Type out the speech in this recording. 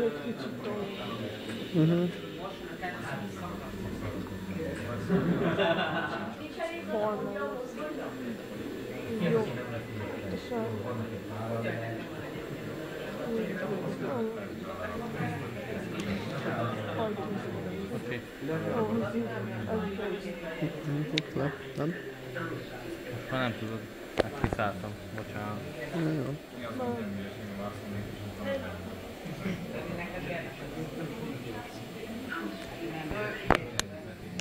egy kicsit tolni. Forma. Jó. És a... Oké. Nem? Most már nem tudod. Hát kiszálltam. Bocsánat. Jó. Na.